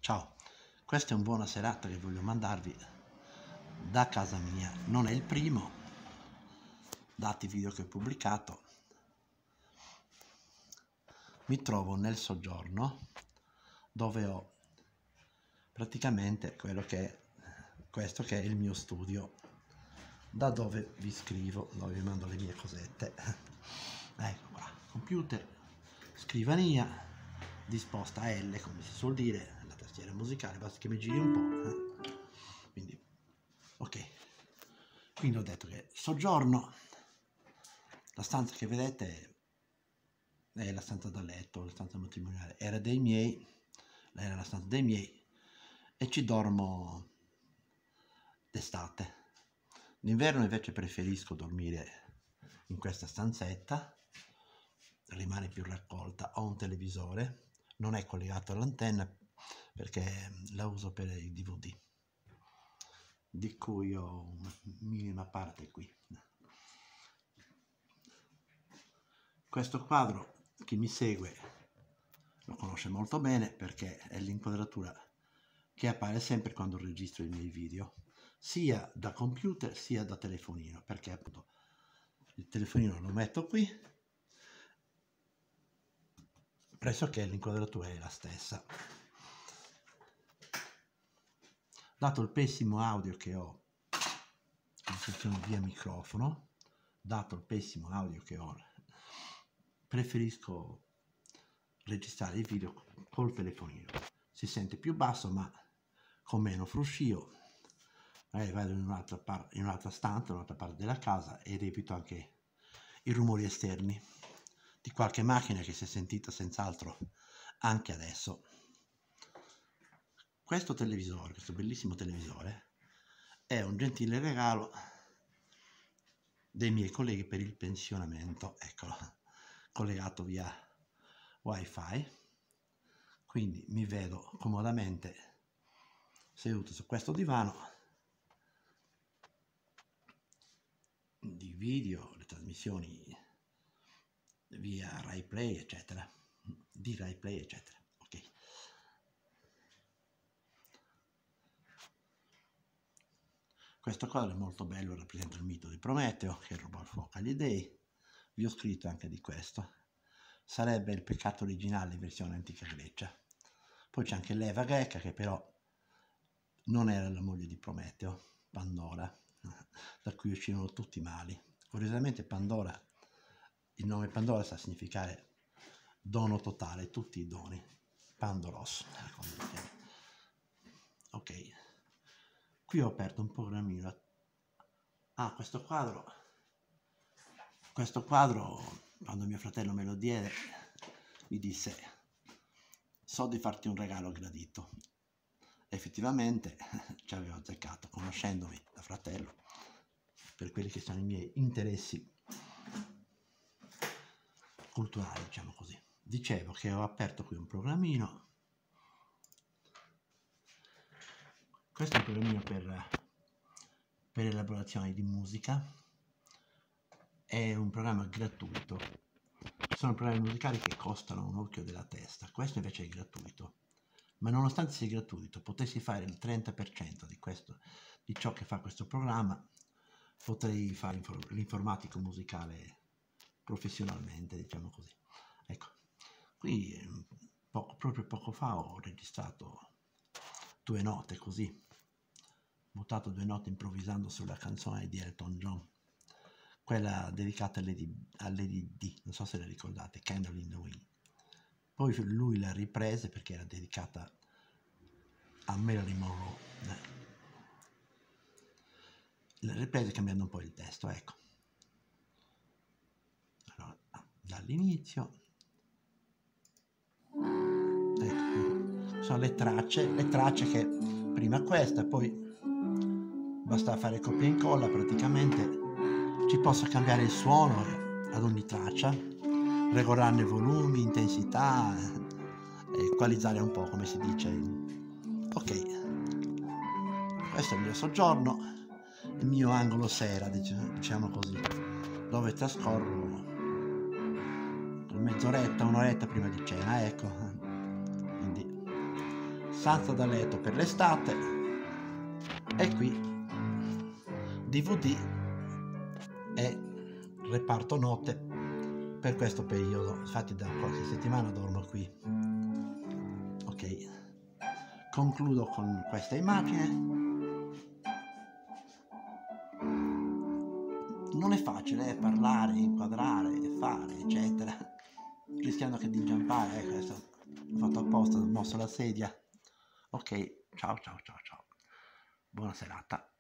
Ciao, questa è un buona serata che voglio mandarvi da casa mia. Non è il primo, dati i video che ho pubblicato. Mi trovo nel soggiorno dove ho praticamente questo che è il mio studio, da dove vi scrivo, dove vi mando le mie cosette. Ecco qua, computer, scrivania, disposta a L come si suol dire, la tastiera musicale, basta che mi giri un po'. Quindi, ok. Quindi ho detto che soggiorno, la stanza che vedete è la stanza da letto, la stanza matrimoniale, era la stanza dei miei, e ci dormo d'estate. D'inverno invece preferisco dormire in questa stanzetta, rimane più raccolta. Ho un televisore, non è collegato all'antenna perché la uso per i DVD, di cui ho una minima parte qui. Questo quadro, chi mi segue lo conosce molto bene perché è l'inquadratura che appare sempre quando registro i miei video, sia da computer sia da telefonino, perché appunto il telefonino lo metto qui, pressoché l'inquadratura è la stessa. Dato il pessimo audio che ho in funzione via microfono, preferisco registrare il video col telefonino. Si sente più basso ma con meno fruscio. Magari vado in un'altra stanza, in un'altra parte della casa, ed evito anche i rumori esterni di qualche macchina che si è sentita senz'altro anche adesso. Questo televisore, questo bellissimo televisore, è un gentile regalo dei miei colleghi per il pensionamento. Eccolo, collegato via wifi, quindi mi vedo comodamente seduto su questo divano di video, le trasmissioni via RaiPlay eccetera, ok. Questo quadro è molto bello, rappresenta il mito di Prometeo che rubò il fuoco agli dei. Vi ho scritto anche di questo, sarebbe il peccato originale in versione antica Grecia. Poi c'è anche l'Eva greca, che però non era la moglie di Prometeo, Pandora, da cui uscirono tutti i mali. Curiosamente Pandora, il nome Pandora sta a significare dono totale, tutti i doni, Pandoros. Ok, qui ho aperto un programmino. Questo quadro, quando mio fratello me lo diede, mi disse: so di farti un regalo gradito. Effettivamente ci avevo azzeccato, conoscendomi da fratello, per quelli che sono i miei interessi culturali, diciamo così. Dicevo che ho aperto qui un programmino. Questo è un programmino per elaborazione di musica, è un programma gratuito. Sono programmi musicali che costano un occhio della testa, questo invece è gratuito. Ma nonostante sia gratuito, potessi fare il 30% di ciò che fa questo programma, potrei fare l'informatico musicale professionalmente, diciamo così. Ecco, qui proprio poco fa ho registrato 2 note così, ho buttato 2 note improvvisando sulla canzone di Elton John, quella dedicata a Lady D, non so se la ricordate, Candle in the Wind. Poi lui la riprese perché era dedicata a Marilyn Monroe. La riprese cambiando un po' il testo, ecco. Allora, dall'inizio. Ecco, sono le tracce che prima questa, poi basta fare copia e incolla praticamente. Ci posso cambiare il suono ad ogni traccia, regolarne volumi, intensità, equalizzare un po', come si dice. Ok, questo è il mio soggiorno, il mio angolo sera, diciamo così, dove trascorro mezz'oretta, un'oretta prima di cena, ecco. Quindi stanza da letto per l'estate, e qui DVD e reparto note per questo periodo. Infatti da qualche settimana dormo qui. Ok, concludo con questa immagine. Non è facile parlare, inquadrare, fare, eccetera, rischiando che di inciampare. Questo l'ho fatto apposta, ho mosso la sedia. Ok, ciao ciao ciao ciao, buona serata.